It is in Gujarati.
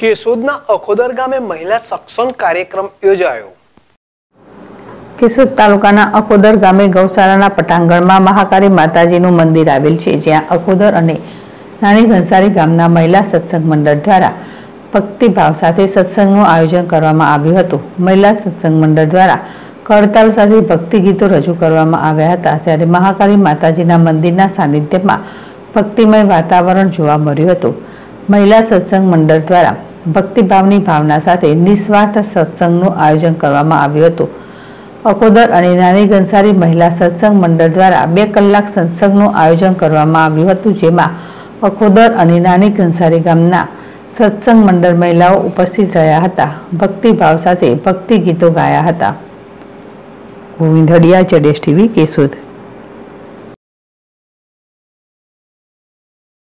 કેશોદના અખોદર ગામે મહિલા સક્ષમ કાર્યક્રમ યોજાયો। કેશોદ તાલુકાના અખોદર ગામે ગૌશાળાના પટાંગણમાં મહાકાળી માતાજીનું મંદિર આવેલ છે, જ્યાં અખોદર અને નાની ઘનસારી ગામના મહિલા સત્સંગ મંડળ દ્વારા ભક્તિભાવ સાથે સત્સંગનું આયોજન કરવામાં આવ્યું હતું। મહિલા સત્સંગ મંડળ દ્વારા કરતાલ સાથે ભક્તિ ગીતો રજૂ કરવામાં આવ્યા હતા, ત્યારે મહાકાળી માતાજીના મંદિરના સાનિધ્યમાં ભક્તિમય વાતાવરણ જોવા મળ્યું હતું। મહિલા સત્સંગ મંડળ દ્વારા ભક્તિભાવની ભાવના સાથે નિસ્વાર્થ સત્સંગનું આયોજન કરવામાં આવ્યું હતું। અખોદર અને નાની ઘનસારી મહિલા સત્સંગ મંડળ દ્વારા 2 કલાક સત્સંગનું આયોજન કરવામાં આવ્યું હતું, જેમાં અખોદર અને નાની ઘનસારી ગામના સત્સંગ મંડળ મહિલાઓ ઉપસ્થિત રહ્યા હતા। ભક્તિભાવ સાથે ભક્તિ ગીતો ગાયા હતા। ગોવિંદ હડિયા, જેડેશ ટીવી, કેશોદ।